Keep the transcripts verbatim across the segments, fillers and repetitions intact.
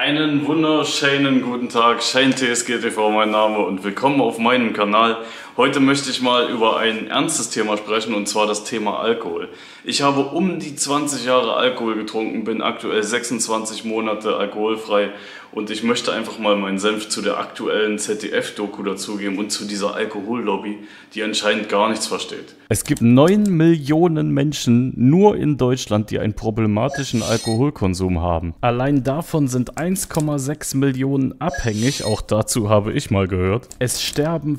Einen wunderschönen guten Tag, ShineTSG-T V mein Name und willkommen auf meinem Kanal. Heute möchte ich mal über ein ernstes Thema sprechen und zwar das Thema Alkohol. Ich habe um die zwanzig Jahre Alkohol getrunken, bin aktuell sechsundzwanzig Monate alkoholfrei und ich möchte einfach mal meinen Senf zu der aktuellen Z D F-Doku dazugeben und zu dieser Alkohollobby, die anscheinend gar nichts versteht. Es gibt neun Millionen Menschen nur in Deutschland, die einen problematischen Alkoholkonsum haben. Allein davon sind eins Komma sechs Millionen abhängig, auch dazu habe ich mal gehört. Es sterben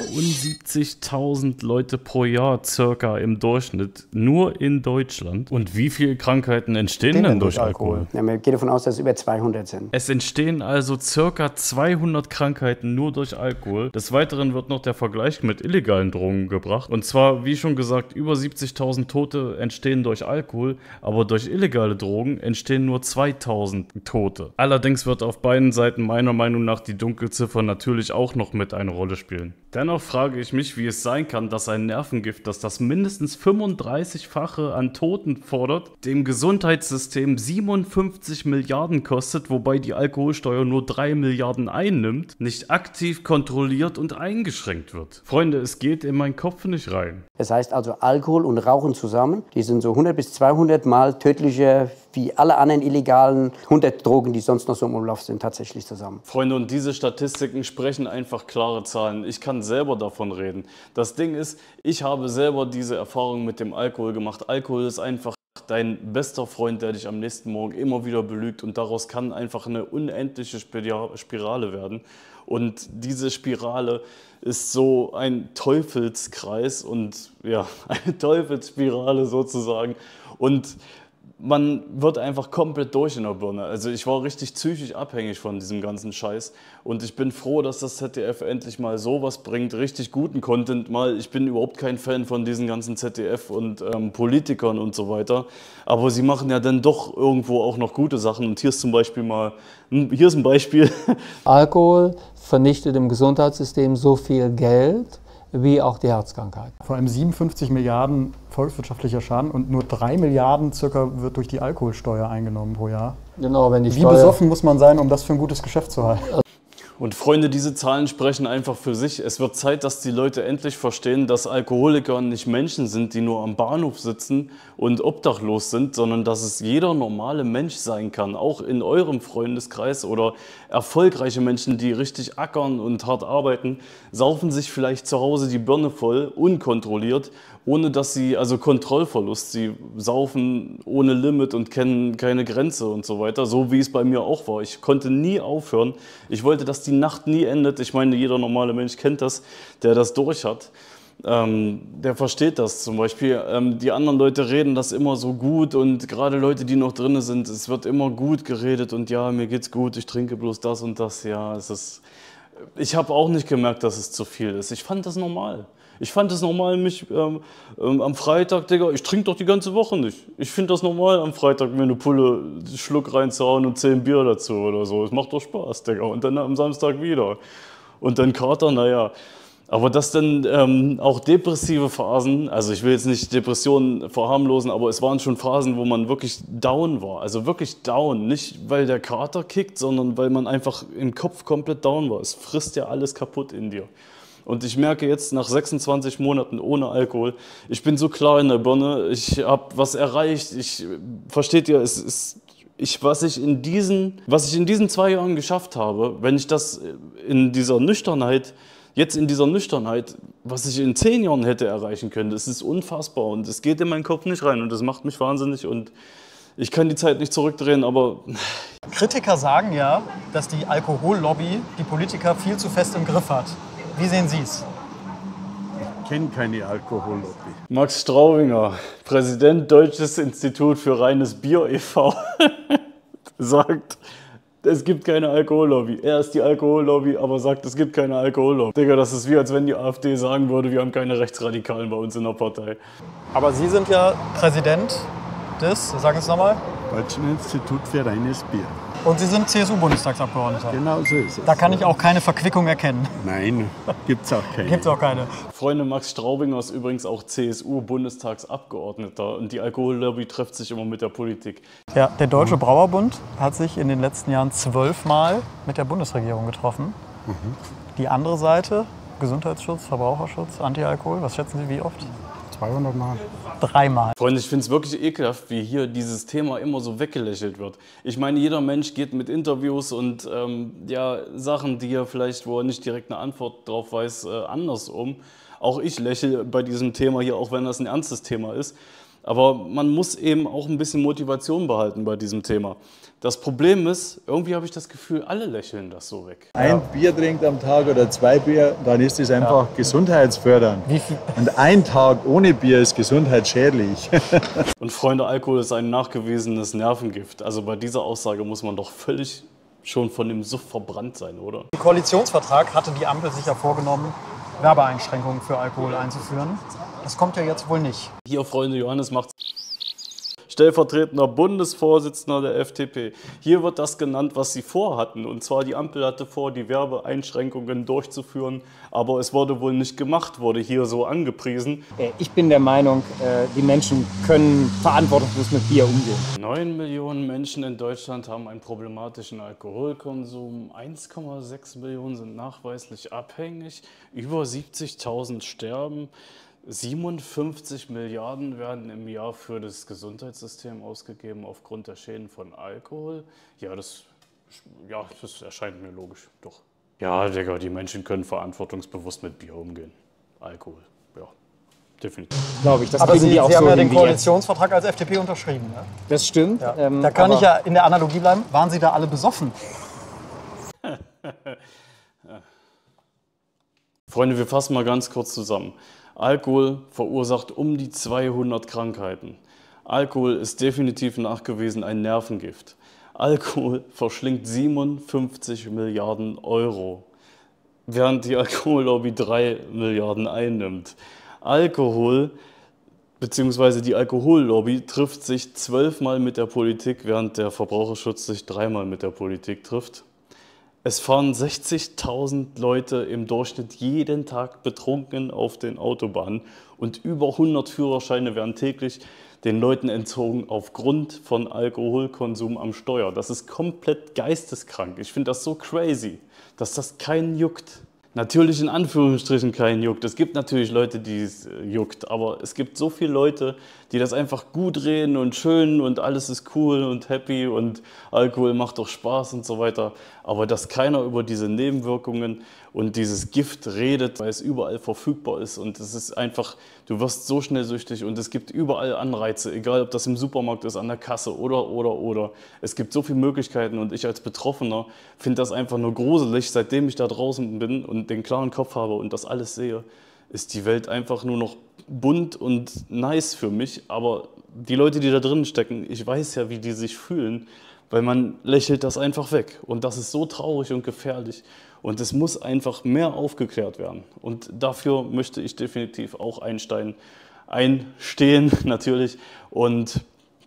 vierundsiebzigtausend Leute pro Jahr circa im Durchschnitt, nur in Deutschland. Und wie viele Krankheiten entstehen denn durch Alkohol? Ja, man geht davon aus, dass es über zweihundert sind. Es entstehen also circa zweihundert Krankheiten nur durch Alkohol. Des Weiteren wird noch der Vergleich mit illegalen Drogen gebracht. Und zwar, wie schon gesagt, über siebzigtausend Tote entstehen durch Alkohol, aber durch illegale Drogen entstehen nur zweitausend Tote. Allerdings wird auf beiden Seiten meiner Meinung nach die Dunkelziffer natürlich auch noch mit eine Rolle spielen. Dennoch frage ich mich, wie es sein kann, dass ein Nervengift, das das mindestens fünfunddreißigfache an Toten fordert, dem Gesundheitssystem siebenundfünfzig Milliarden kostet, wobei die Alkoholsteuer nur drei Milliarden einnimmt, nicht aktiv kontrolliert und eingeschränkt wird. Freunde, es geht in meinen Kopf nicht rein. Das heißt also, Alkohol und Rauchen zusammen, die sind so hundert bis zweihundert Mal tödlicher wie alle anderen illegalen hundert Drogen, die sonst noch so im Umlauf sind, tatsächlich zusammen. Freunde, und diese Statistiken sprechen einfach klare Zahlen. Ich kann selber davon reden. Das Ding ist, ich habe selber diese Erfahrung mit dem Alkohol gemacht. Alkohol ist einfach dein bester Freund, der dich am nächsten Morgen immer wieder belügt und daraus kann einfach eine unendliche Spirale werden. Und diese Spirale ist so ein Teufelskreis und ja, eine Teufelsspirale sozusagen. Und man wird einfach komplett durch in der Birne. Also ich war richtig psychisch abhängig von diesem ganzen Scheiß und ich bin froh, dass das Z D F endlich mal sowas bringt, richtig guten Content mal. Ich bin überhaupt kein Fan von diesen ganzen Z D F und ähm, Politikern und so weiter, aber sie machen ja dann doch irgendwo auch noch gute Sachen und hier ist zum Beispiel mal, hier ist ein Beispiel. Alkohol vernichtet im Gesundheitssystem so viel Geld wie auch die Herzkrankheit. Vor allem siebenundfünfzig Milliarden volkswirtschaftlicher Schaden und nur drei Milliarden circa wird durch die Alkoholsteuer eingenommen pro Jahr. Genau, wenn die Wie Steuer besoffen muss man sein, um das für ein gutes Geschäft zu halten? Und Freunde, diese Zahlen sprechen einfach für sich. Es wird Zeit, dass die Leute endlich verstehen, dass Alkoholiker nicht Menschen sind, die nur am Bahnhof sitzen und obdachlos sind, sondern dass es jeder normale Mensch sein kann, auch in eurem Freundeskreis oder erfolgreiche Menschen, die richtig ackern und hart arbeiten, saufen sich vielleicht zu Hause die Birne voll, unkontrolliert, ohne dass sie, also Kontrollverlust, sie saufen ohne Limit und kennen keine Grenze und so weiter, so wie es bei mir auch war. Ich konnte nie aufhören. Ich wollte, dass die Nacht nie endet. Ich meine, jeder normale Mensch kennt das, der das durch hat. Ähm, der versteht das zum Beispiel. Ähm, die anderen Leute reden das immer so gut und gerade Leute, die noch drin sind, es wird immer gut geredet und ja, mir geht's gut, ich trinke bloß das und das. Ja, es ist. Ich habe auch nicht gemerkt, dass es zu viel ist. Ich fand das normal. Ich fand es normal, mich ähm, ähm, am Freitag, Digga, ich trinke doch die ganze Woche nicht. Ich finde das normal, am Freitag mir eine Pulle Schluck reinzuhauen und zehn Bier dazu oder so. Es macht doch Spaß, Digga. Und dann am Samstag wieder. Und dann Kater, naja. Aber dass dann ähm, auch depressive Phasen, also ich will jetzt nicht Depressionen verharmlosen, aber es waren schon Phasen, wo man wirklich down war. Also wirklich down. Nicht, weil der Kater kickt, sondern weil man einfach im Kopf komplett down war. Es frisst ja alles kaputt in dir. Und ich merke jetzt nach sechsundzwanzig Monaten ohne Alkohol, ich bin so klar in der Birne, ich habe was erreicht, ich, versteht ihr, es ist, ich, was, ich in diesen, was ich in diesen zwei Jahren geschafft habe, wenn ich das in dieser Nüchternheit, jetzt in dieser Nüchternheit, was ich in zehn Jahren hätte erreichen können, das ist unfassbar und es geht in meinen Kopf nicht rein und das macht mich wahnsinnig und ich kann die Zeit nicht zurückdrehen, aber... Kritiker sagen ja, dass die Alkohollobby die Politiker viel zu fest im Griff hat. Wie sehen Sie es? Ich kenne keine Alkohollobby. Max Straubinger, Präsident Deutsches Institut für reines Bier e V, sagt, es gibt keine Alkohollobby. Er ist die Alkohollobby, aber sagt, es gibt keine Alkohollobby. Digga, das ist wie, als wenn die AfD sagen würde, wir haben keine Rechtsradikalen bei uns in der Partei. Aber Sie sind ja Präsident des, sagen Sie es nochmal? Deutschen Institut für reines Bier. Und Sie sind C S U-Bundestagsabgeordneter. Genau so ist es. Da kann ich auch keine Verquickung erkennen. Nein, gibt's auch keine. Gibt es auch keine. Freunde, Max Straubinger ist übrigens auch C S U-Bundestagsabgeordneter und die Alkohollobby trifft sich immer mit der Politik. Ja, der Deutsche Brauerbund hat sich in den letzten Jahren zwölfmal mit der Bundesregierung getroffen. Mhm. Die andere Seite, Gesundheitsschutz, Verbraucherschutz, Anti-Alkohol, was schätzen Sie, wie oft? zweihundert Mal. Dreimal. Freunde, ich finde es wirklich ekelhaft, wie hier dieses Thema immer so weggelächelt wird. Ich meine, jeder Mensch geht mit Interviews und ähm, ja, Sachen, die er vielleicht, wo er nicht direkt eine Antwort drauf weiß, äh, anders um. Auch ich lächle bei diesem Thema hier, auch wenn das ein ernstes Thema ist. Aber man muss eben auch ein bisschen Motivation behalten bei diesem Thema. Das Problem ist, irgendwie habe ich das Gefühl, alle lächeln das so weg. Ein Bier trinkt am Tag oder zwei Bier, dann ist es einfach ja. gesundheitsfördernd. Wie viel? Und ein Tag ohne Bier ist gesundheitsschädlich. Und Freunde, Alkohol ist ein nachgewiesenes Nervengift. Also bei dieser Aussage muss man doch völlig schon von dem Suff verbrannt sein, oder? Im Koalitionsvertrag hatte die Ampel sich ja vorgenommen, Werbeeinschränkungen für Alkohol einzuführen. Das kommt ja jetzt wohl nicht. Hier, Freunde, Johannes macht stellvertretender Bundesvorsitzender der F D P. Hier wird das genannt, was sie vorhatten. Und zwar die Ampel hatte vor, die Werbeeinschränkungen durchzuführen. Aber es wurde wohl nicht gemacht, wurde hier so angepriesen. Ich bin der Meinung, die Menschen können verantwortungslos mit Bier umgehen. Neun Millionen Menschen in Deutschland haben einen problematischen Alkoholkonsum. eins Komma sechs Millionen sind nachweislich abhängig. Über siebzigtausend sterben. siebenundfünfzig Milliarden werden im Jahr für das Gesundheitssystem ausgegeben aufgrund der Schäden von Alkohol. Ja, das, ja, das erscheint mir logisch, doch. Ja, Digga, die Menschen können verantwortungsbewusst mit Bier umgehen. Alkohol, ja, definitiv. Glaube ich, das Aber Sie, die auch Sie haben so ja den Koalitionsvertrag als F D P unterschrieben. Ne? Das stimmt. Ja. Ähm, da kann ich ja in der Analogie bleiben. Waren Sie da alle besoffen? Freunde, wir fassen mal ganz kurz zusammen. Alkohol verursacht um die zweihundert Krankheiten. Alkohol ist definitiv nachgewiesen ein Nervengift. Alkohol verschlingt siebenundfünfzig Milliarden Euro, während die Alkohollobby drei Milliarden einnimmt. Alkohol bzw. die Alkohollobby trifft sich zwölfmal mit der Politik, während der Verbraucherschutz sich dreimal mit der Politik trifft. Es fahren sechzigtausend Leute im Durchschnitt jeden Tag betrunken auf den Autobahnen und über hundert Führerscheine werden täglich den Leuten entzogen aufgrund von Alkoholkonsum am Steuer. Das ist komplett geisteskrank. Ich finde das so crazy, dass das keinen juckt. Natürlich in Anführungsstrichen keinen juckt. Es gibt natürlich Leute, die es juckt, aber es gibt so viele Leute, die das einfach gut reden und schön und alles ist cool und happy und Alkohol macht doch Spaß und so weiter. Aber dass keiner über diese Nebenwirkungen und dieses Gift redet, weil es überall verfügbar ist und es ist einfach, du wirst so schnell süchtig und es gibt überall Anreize, egal ob das im Supermarkt ist, an der Kasse oder, oder, oder. Es gibt so viele Möglichkeiten und ich als Betroffener finde das einfach nur gruselig, seitdem ich da draußen bin und den klaren Kopf habe und das alles sehe, ist die Welt einfach nur noch bunt und nice für mich. Aber die Leute, die da drin stecken, ich weiß ja, wie die sich fühlen, weil man lächelt das einfach weg. Und das ist so traurig und gefährlich. Und es muss einfach mehr aufgeklärt werden. Und dafür möchte ich definitiv auch einsteigen, einstehen natürlich. Und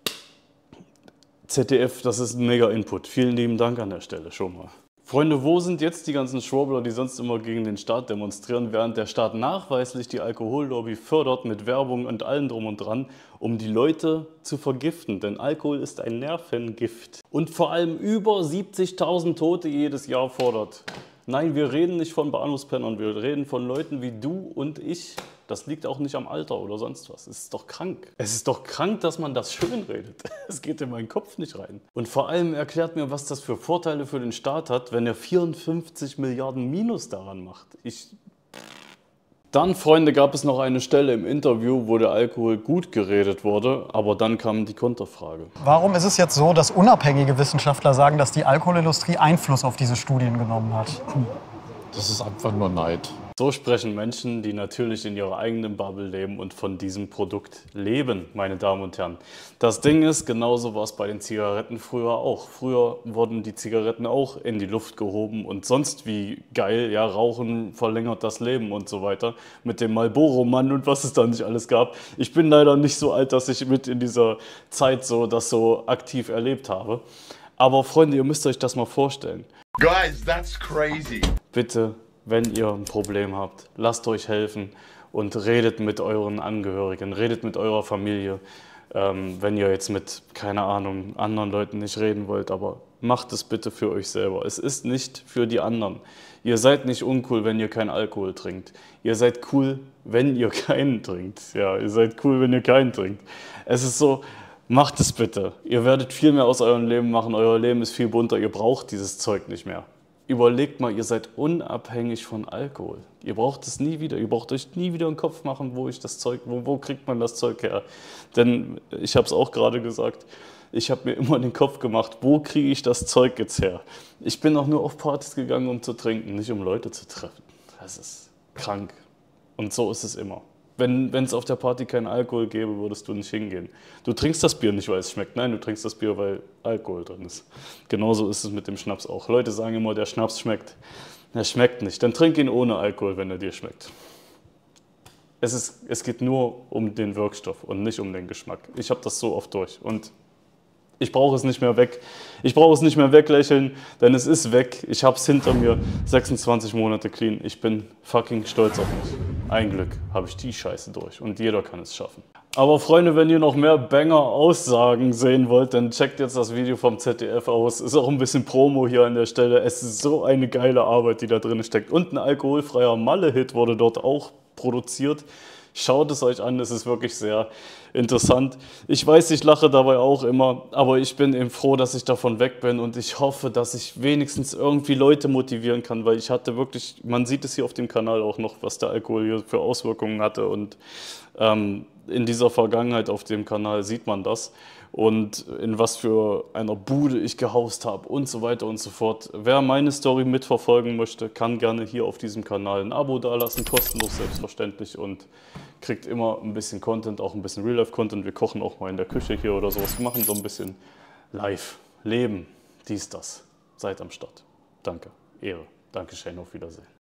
Z D F, das ist ein mega Input. Vielen lieben Dank an der Stelle schon mal. Freunde, wo sind jetzt die ganzen Schwurbler, die sonst immer gegen den Staat demonstrieren, während der Staat nachweislich die Alkohollobby fördert mit Werbung und allem drum und dran, um die Leute zu vergiften? Denn Alkohol ist ein Nervengift und vor allem über siebzigtausend Tote jedes Jahr fordert. Nein, wir reden nicht von Bahnhofspennern, wir reden von Leuten wie du und ich. Das liegt auch nicht am Alter oder sonst was. Es ist doch krank. Es ist doch krank, dass man das schön redet. Es geht in meinen Kopf nicht rein. Und vor allem erklärt mir, was das für Vorteile für den Staat hat, wenn er vierundfünfzig Milliarden Minus daran macht. Ich... Dann, Freunde, gab es noch eine Stelle im Interview, wo der Alkohol gut geredet wurde, aber dann kam die Konterfrage. Warum ist es jetzt so, dass unabhängige Wissenschaftler sagen, dass die Alkoholindustrie Einfluss auf diese Studien genommen hat? Das ist einfach nur Neid. So sprechen Menschen, die natürlich in ihrer eigenen Bubble leben und von diesem Produkt leben, meine Damen und Herren. Das Ding ist, genauso war es bei den Zigaretten früher auch. Früher wurden die Zigaretten auch in die Luft gehoben und sonst wie geil, ja, Rauchen verlängert das Leben und so weiter. Mit dem Marlboro-Mann und was es da nicht alles gab. Ich bin leider nicht so alt, dass ich mit in dieser Zeit so das so aktiv erlebt habe. Aber Freunde, ihr müsst euch das mal vorstellen. Guys, that's crazy. Bitte, wenn ihr ein Problem habt, lasst euch helfen und redet mit euren Angehörigen, redet mit eurer Familie. Ähm, wenn ihr jetzt mit, keine Ahnung, anderen Leuten nicht reden wollt, aber macht es bitte für euch selber. Es ist nicht für die anderen. Ihr seid nicht uncool, wenn ihr keinen Alkohol trinkt. Ihr seid cool, wenn ihr keinen trinkt. Ja, ihr seid cool, wenn ihr keinen trinkt. Es ist so, macht es bitte. Ihr werdet viel mehr aus eurem Leben machen. Euer Leben ist viel bunter. Ihr braucht dieses Zeug nicht mehr. Überlegt mal, ihr seid unabhängig von Alkohol. Ihr braucht es nie wieder. Ihr braucht euch nie wieder einen Kopf machen, wo ich das Zeug, wo, wo kriegt man das Zeug her? Denn ich habe es auch gerade gesagt, ich habe mir immer den Kopf gemacht, wo kriege ich das Zeug jetzt her? Ich bin auch nur auf Partys gegangen, um zu trinken, nicht um Leute zu treffen. Das ist krank. Und so ist es immer. Wenn es auf der Party keinen Alkohol gäbe, würdest du nicht hingehen. Du trinkst das Bier nicht, weil es schmeckt. Nein, du trinkst das Bier, weil Alkohol drin ist. Genauso ist es mit dem Schnaps auch. Leute sagen immer, der Schnaps schmeckt. Er schmeckt nicht. Dann trink ihn ohne Alkohol, wenn er dir schmeckt. Es, ist, es geht nur um den Wirkstoff und nicht um den Geschmack. Ich habe das so oft durch. Und ich brauche es nicht mehr weg. Ich brauche es nicht mehr weglächeln, denn es ist weg. Ich habe es hinter mir. sechsundzwanzig Monate clean. Ich bin fucking stolz auf mich. Ein Glück habe ich die Scheiße durch und jeder kann es schaffen. Aber Freunde, wenn ihr noch mehr Banger-Aussagen sehen wollt, dann checkt jetzt das Video vom Z D F aus. Ist auch ein bisschen Promo hier an der Stelle. Es ist so eine geile Arbeit, die da drin steckt. Und ein alkoholfreier Malle-Hit wurde dort auch produziert. Schaut es euch an, es ist wirklich sehr interessant. Ich weiß, ich lache dabei auch immer, aber ich bin eben froh, dass ich davon weg bin und ich hoffe, dass ich wenigstens irgendwie Leute motivieren kann, weil ich hatte wirklich, man sieht es hier auf dem Kanal auch noch, was der Alkohol hier für Auswirkungen hatte und ähm, in dieser Vergangenheit auf dem Kanal sieht man das und in was für einer Bude ich gehaust habe und so weiter und so fort. Wer meine Story mitverfolgen möchte, kann gerne hier auf diesem Kanal ein Abo dalassen, kostenlos selbstverständlich und kriegt immer ein bisschen Content, auch ein bisschen Real-Life-Content. Wir kochen auch mal in der Küche hier oder sowas. Wir machen so ein bisschen live, Leben, dies, das. Seid am Start. Danke, Ehre. Danke, Shane, auf Wiedersehen.